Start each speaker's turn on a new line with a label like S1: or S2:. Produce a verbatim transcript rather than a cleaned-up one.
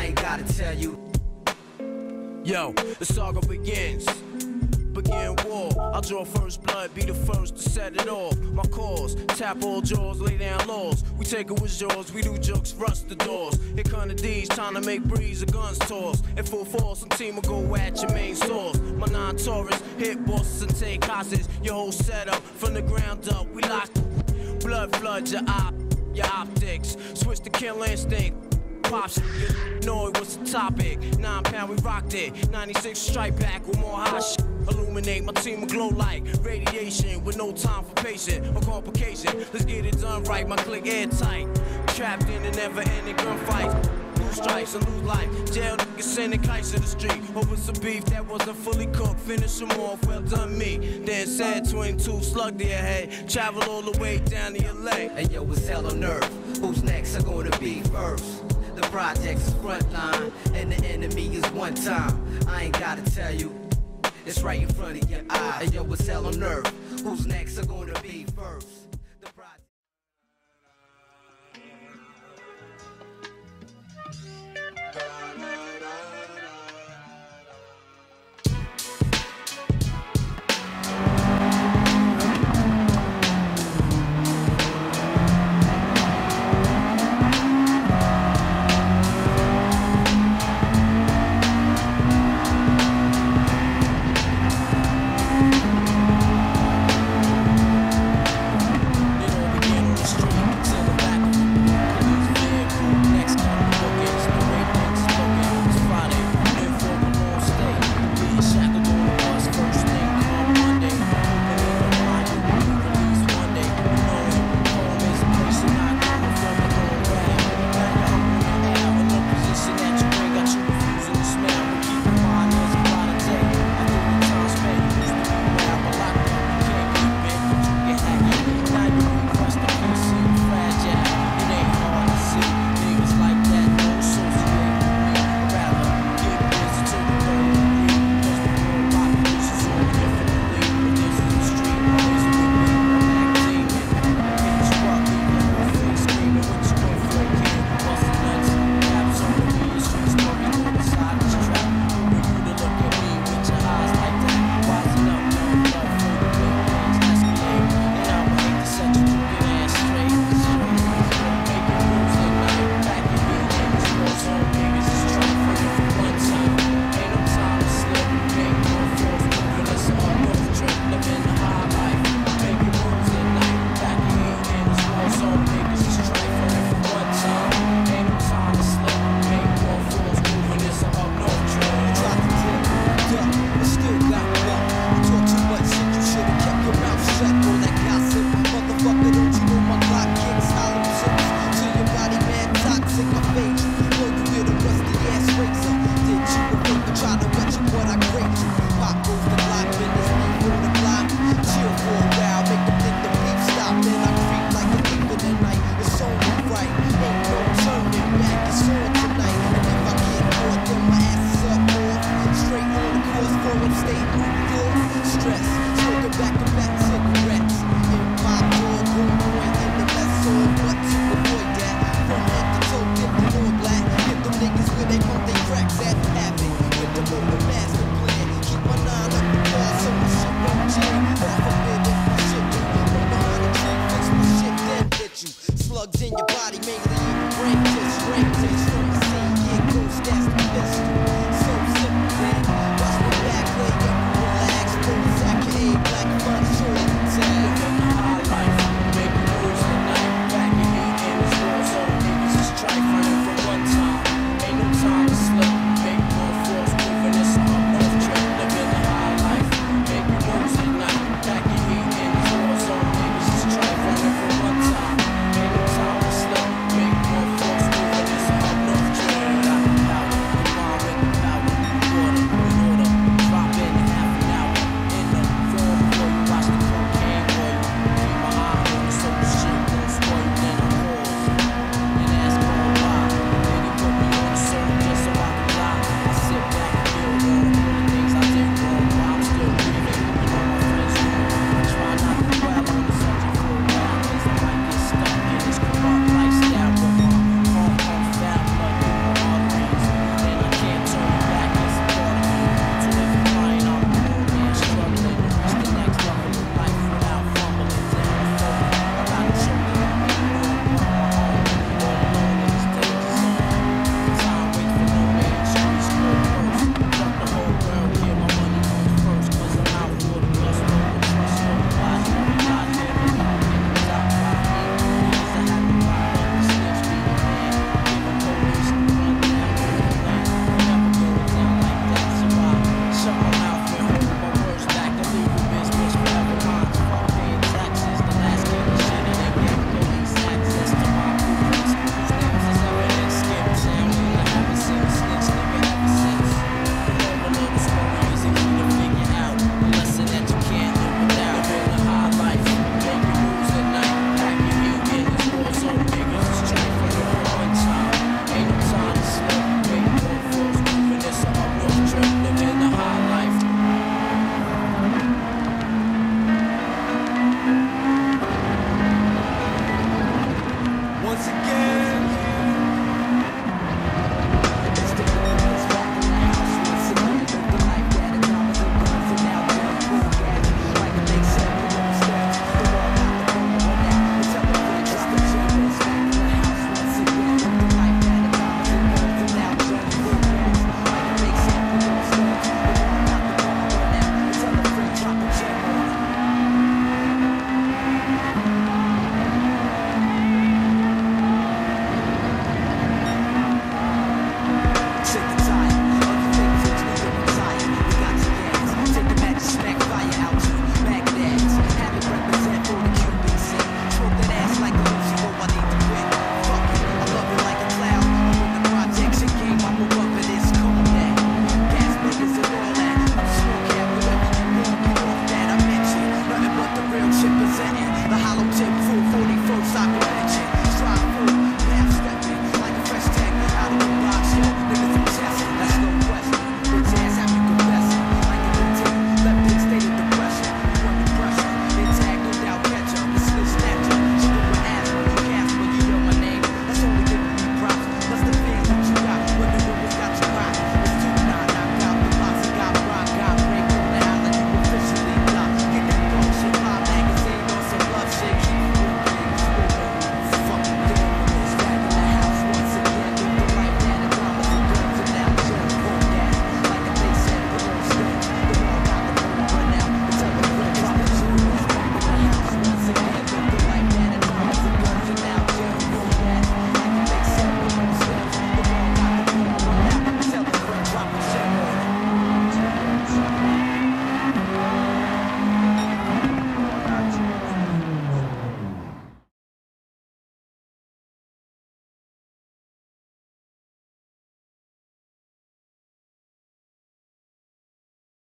S1: I ain't gotta tell you.
S2: Yo, the saga begins. Begin war, I'll draw first blood, be the first to set it off. My cause, tap all jaws, lay down laws. We take it with yours, we do jokes, rust the doors. Here come the D's, trying to make breeze, the guns toss. In full force, some team will go at your main source. My non-Taurus, hit bosses and take hostages. Your whole setup, from the ground up, we lock. Blood floods your op, your optics. Switch the kill instinct. Pops, you know it was the topic. Nine pound, we rocked it. ninety-six strike back with more hot shit. Illuminate, my team will glow like radiation with no time for patient or complication. Let's get it done right, my click airtight. Trapped in a never-ending gunfight. Lose strikes and lose life. Jail niggas sending kites to the street over some beef that wasn't fully cooked. Finish them off, well done me. Then said twenty-two slug to your head. Travel all the way down to L A.
S1: And yo, it's hell on earth. Who's next are gonna be first? The project's is frontline, and the enemy is one time. I ain't gotta tell you, it's right in front of your eye. And yo, it's hell on earth. Who's next are gonna be first?